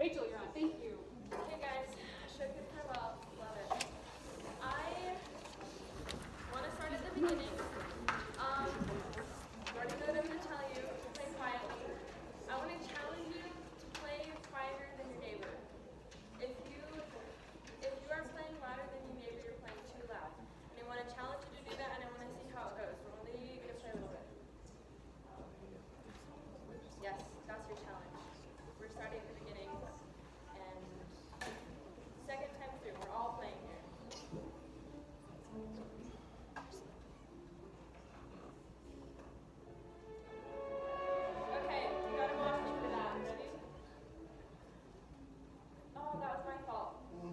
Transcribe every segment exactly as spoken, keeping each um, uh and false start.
Rachel, you're on. Thank you. Hey guys, shook it for well. Love it. I want to start at the beginning. Um, you already know what I'm going to tell you. Play quietly. I want to challenge you to play quieter than your neighbor. If you if you are playing louder than your neighbor, you're playing too loud. And I want to challenge you to do that, and I want to see how it goes. We're only going to play a little bit. Yes, that's your challenge. We're starting at the beginning, and second time through, we're all playing here. Okay, you gotta watch me for that. Ready? Oh, that was my fault.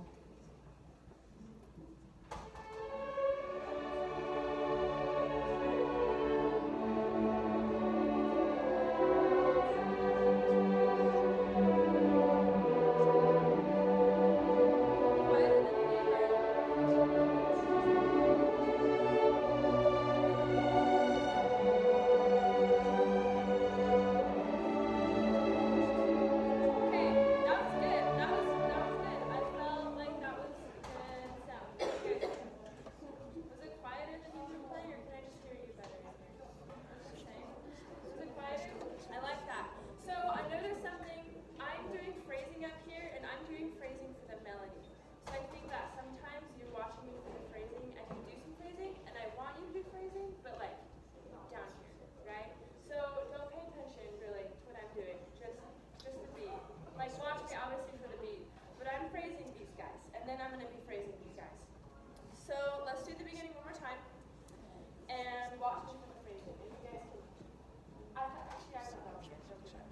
But like down here, right? So don't pay attention really to what I'm doing, just just the beat. Like watch me obviously for the beat, but I'm phrasing these guys, and then I'm gonna be phrasing these guys. So let's do the beginning one more time, and watch me for the phrasing. If you guys can, I actually I don't know. Don't do that.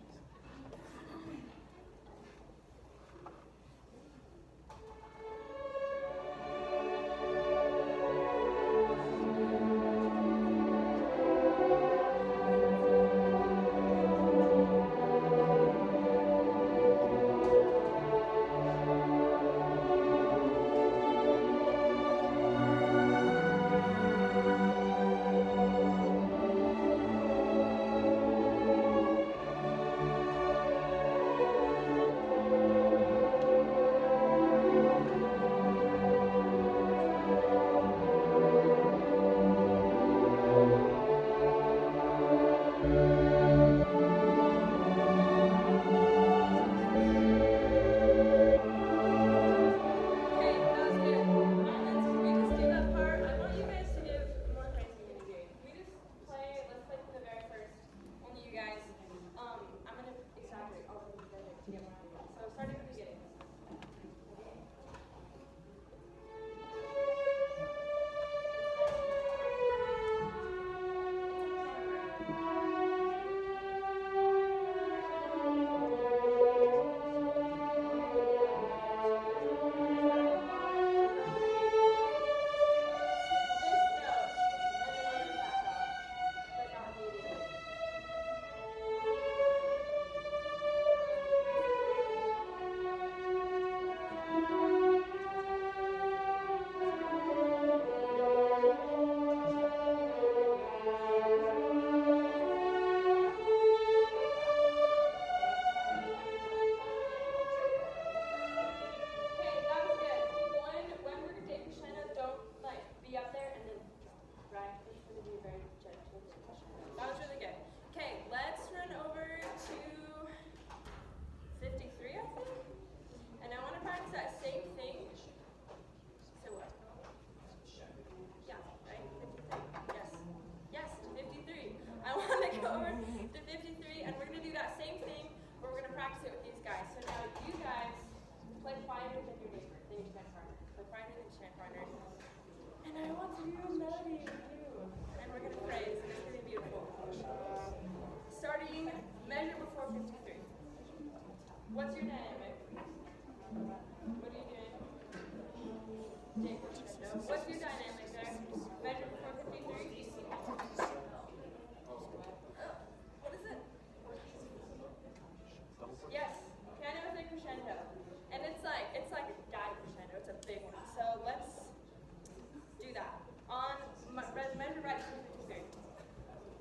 What's your dynamic? What are you doing? What's your dynamic there? Measure before fifty-three? What is it? Yes, piano with a crescendo. And it's like, it's like a guide crescendo, it's a big one. So let's do that. On, measure right before fifty-three.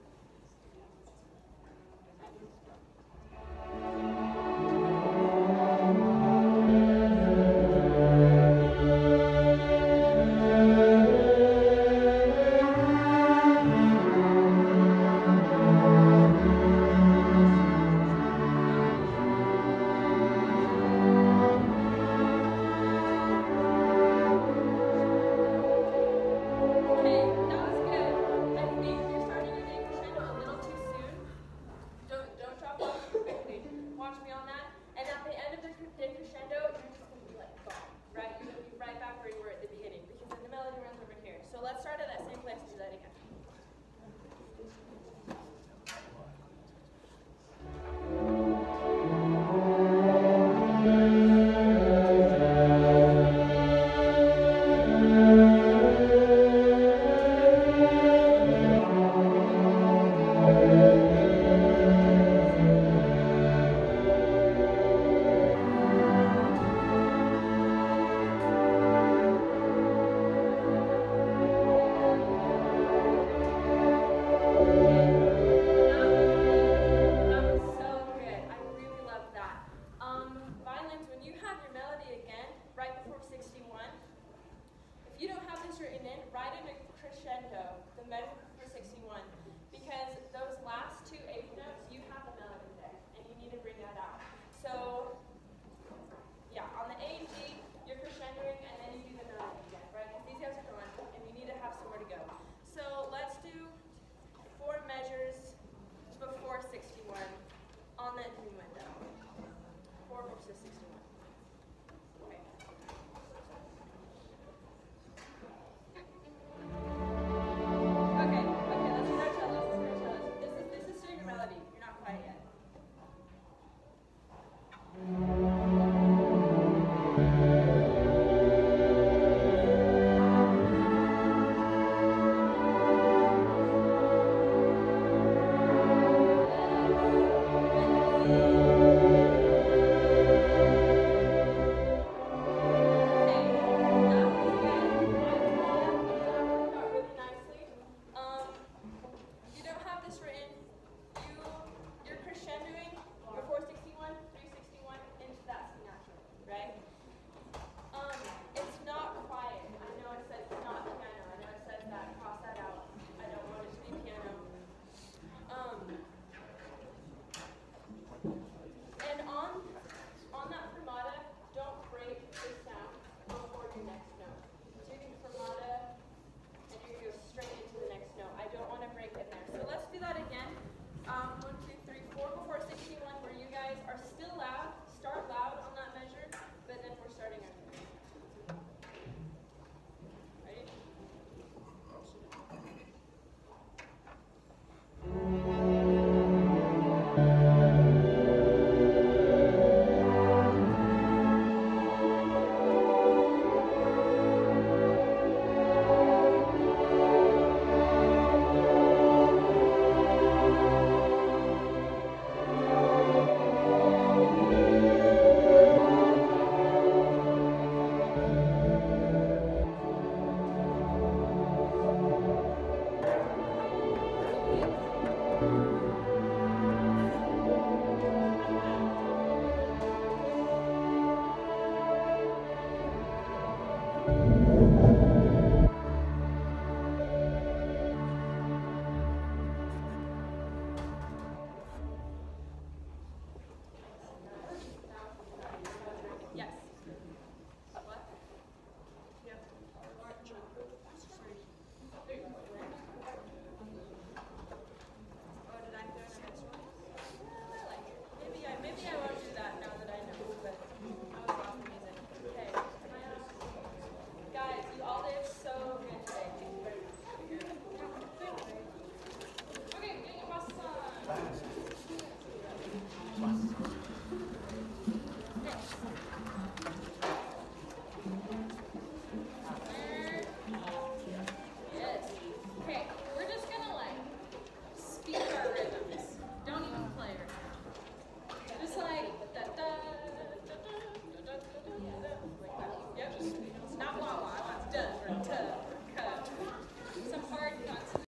Thank you. So let's start it